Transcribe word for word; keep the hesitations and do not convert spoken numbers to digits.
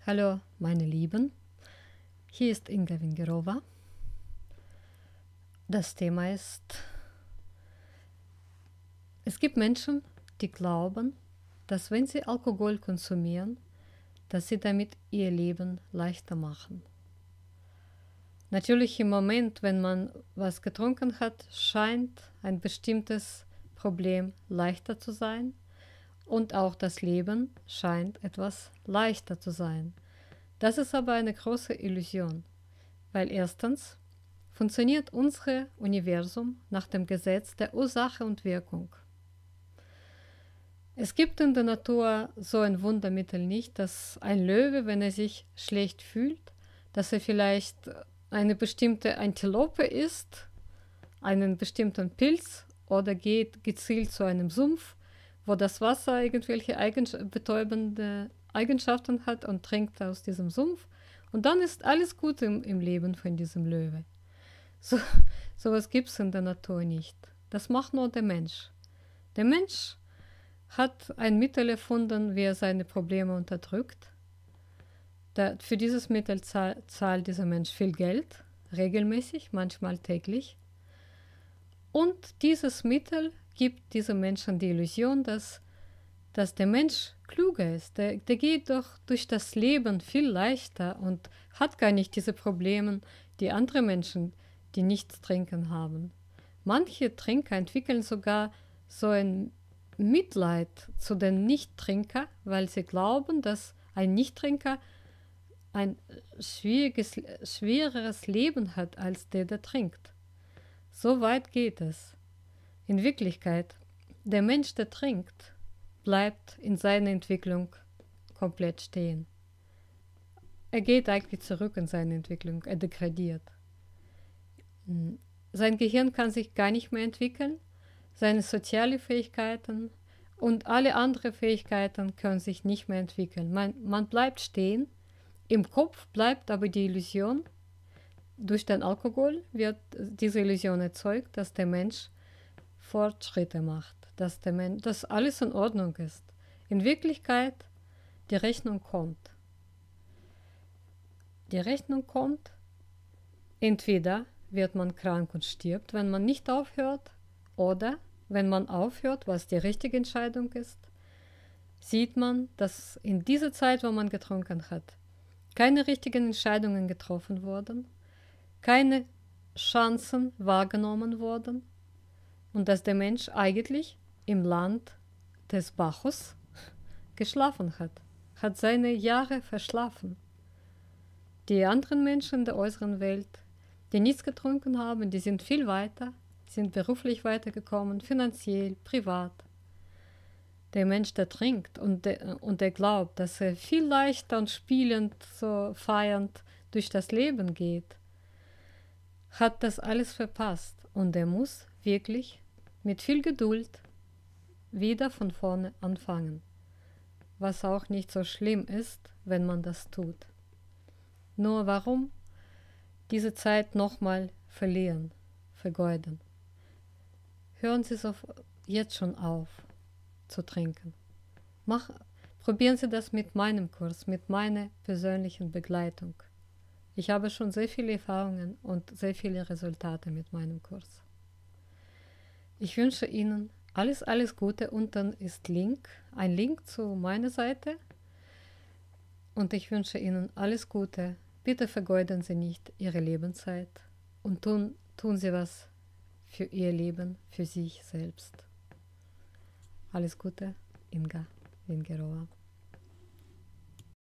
Hallo, meine Lieben. Hier ist Inga Wingerova. Das Thema ist, es gibt Menschen, die glauben, dass wenn sie Alkohol konsumieren, dass sie damit ihr Leben leichter machen. Natürlich im Moment, wenn man was getrunken hat, scheint ein bestimmtes Problem leichter zu sein und auch das Leben scheint etwas leichter zu sein. Das ist aber eine große Illusion, weil erstens funktioniert unser Universum nach dem Gesetz der Ursache und Wirkung. Es gibt in der Natur so ein Wundermittel nicht, dass ein Löwe, wenn er sich schlecht fühlt, dass er vielleicht eine bestimmte Antilope isst, einen bestimmten Pilz oder geht gezielt zu einem Sumpf, wo das Wasser irgendwelche eigens betäubende Eigenschaften hat und trinkt aus diesem Sumpf. Und dann ist alles gut im, im Leben von diesem Löwe. So, sowas gibt es in der Natur nicht. Das macht nur der Mensch. Der Mensch hat ein Mittel erfunden, wie er seine Probleme unterdrückt. Da, für dieses Mittel zahl, zahlt dieser Mensch viel Geld, regelmäßig, manchmal täglich. Und dieses Mittel gibt diesen Menschen die Illusion, dass, dass der Mensch kluger ist. Der, der geht doch durch das Leben viel leichter und hat gar nicht diese Probleme, die andere Menschen, die nichts trinken, haben. Manche Trinker entwickeln sogar so ein Mitleid zu den Nichttrinker, weil sie glauben, dass ein Nichttrinker ein schwieriges, schwereres Leben hat als der, der trinkt. So weit geht es. In Wirklichkeit, der Mensch, der trinkt, bleibt in seiner Entwicklung komplett stehen. Er geht eigentlich zurück in seine Entwicklung, er degradiert. Sein Gehirn kann sich gar nicht mehr entwickeln, seine sozialen Fähigkeiten und alle anderen Fähigkeiten können sich nicht mehr entwickeln. Man, man bleibt stehen, im Kopf bleibt aber die Illusion, durch den Alkohol wird diese Illusion erzeugt, dass der Mensch Fortschritte macht, dass, der Mensch, dass alles in Ordnung ist. In Wirklichkeit, die Rechnung kommt. Die Rechnung kommt, entweder wird man krank und stirbt, wenn man nicht aufhört, oder wenn man aufhört, was die richtige Entscheidung ist, sieht man, dass in dieser Zeit, wo man getrunken hat, keine richtigen Entscheidungen getroffen wurden, keine Chancen wahrgenommen wurden und dass der Mensch eigentlich im Land des Bacchus geschlafen hat, hat seine Jahre verschlafen. Die anderen Menschen in der äußeren Welt, die nichts getrunken haben, die sind viel weiter, sind beruflich weitergekommen, finanziell, privat. Der Mensch, der trinkt und der, und der glaubt, dass er viel leichter und spielend, so feiernd durch das Leben geht, hat das alles verpasst und er muss wirklich mit viel Geduld wieder von vorne anfangen, was auch nicht so schlimm ist, wenn man das tut. Nur warum diese Zeit nochmal verlieren, vergeuden? Hören Sie so jetzt schon auf zu trinken. Mach, probieren Sie das mit meinem Kurs, mit meiner persönlichen Begleitung. Ich habe schon sehr viele Erfahrungen und sehr viele Resultate mit meinem Kurs. Ich wünsche Ihnen alles, alles Gute. Unten ist Link, ein Link zu meiner Seite. Und ich wünsche Ihnen alles Gute. Bitte vergeuden Sie nicht Ihre Lebenszeit und tun, tun Sie was für Ihr Leben, für sich selbst. Alles Gute, Inga Wingerova.